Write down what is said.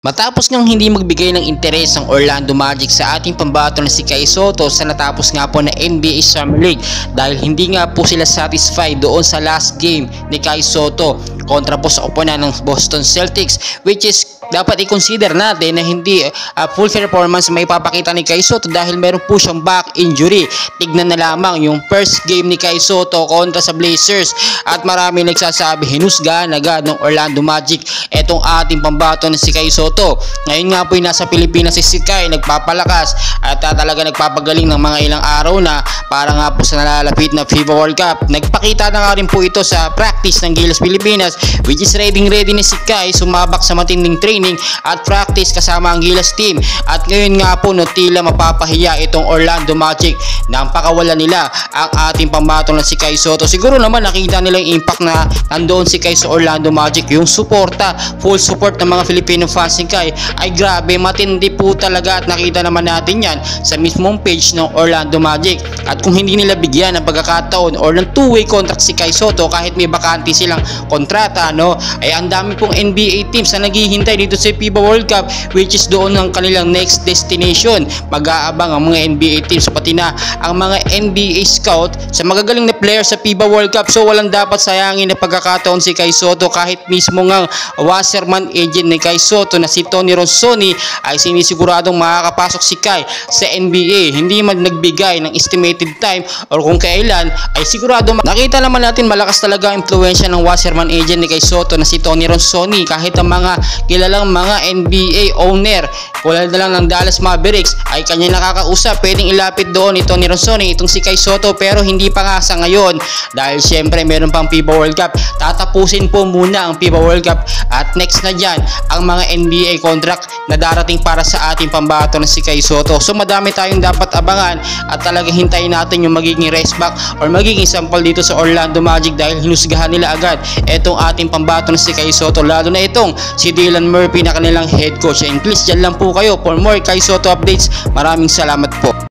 Matapos ngang hindi magbigay ng interes ang Orlando Magic sa ating pambato na si Kai Sotto sa natapos nga po na NBA Summer League dahil hindi nga po sila satisfied doon sa last game ni Kai Sotto kontra po sa opponent ng Boston Celtics, which is dapat i-consider natin na hindi full performance may papakita ni Kai Sotto dahil meron po siyang back injury. Tignan na lamang yung first game ni Kai Sotto kontra sa Blazers at marami nagsasabi hinusgahan agad ng Orlando Magic etong ating pambato na si Kai Sotto. Ngayon nga po yung nasa Pilipinas si Kai nagpapalakas at talaga nagpapagaling ng mga ilang araw na para nga po sa nalalapit na FIBA World Cup. Nagpakita na nga rin po ito sa practice ng Gilas Pilipinas, which is ready ni si Kai sumabak sa matinding training at practice kasama ang Gilas team. At ngayon nga po tila mapapahiya itong Orlando Magic nang pakawalan nila ang ating pambatong na si Kai Sotto. Siguro naman nakita nila yung impact na nandoon si Kai sa Orlando Magic, yung suporta, full support ng mga Filipino fans ni Kai ay grabe, matindi po talaga at nakita naman natin yan sa mismong page ng Orlando Magic. At kung hindi nila bigyan ng pagkakataon or ng two-way contract si Kai Sotto kahit may bakante silang kontrata, ay ang dami pong NBA teams na naghihintay dito sa FIBA World Cup, which is doon ang kanilang next destination. Mag-aabang ang mga NBA teams pati na ang mga NBA scout sa magagaling na player sa FIBA World Cup. So walang dapat sayangin na pagkakataon si Kai Sotto kahit mismo nga washerman agent ni Kai Sotto na si Tony Ronsoni ay sinisiguradong makakapasok si Kai sa NBA. Hindi man nagbigay ng estimated time or kung kailan ay sigurado. Nakita naman natin malakas talaga ang impluwensya ng washerman agent ni Kai Sotto na si Tony Ronsoni kahit ang mga kilalang mga NBA owner kulad na lang ng Dallas Mavericks ay kanya nakakausap. Pwedeng ilapit doon ni Tony Ronsoni itong si Kai Sotto pero hindi pa nga sa ngayon dahil syempre meron pang FIBA World Cup. Tatapusin po muna ang FIBA World Cup at next na dyan ang mga NBA contract na darating para sa ating pambato na si Kai Sotto. So madami tayong dapat abangan at talaga hintayin natin yung magiging race back or magiging sample dito sa Orlando Magic dahil hinusgahan nila agad etong ating pambato na si Kai Sotto, lalo na itong si Dylan Murphy na kanilang head coach. And please dyan lang po kayo for more Kai Sotto updates. Maraming salamat po.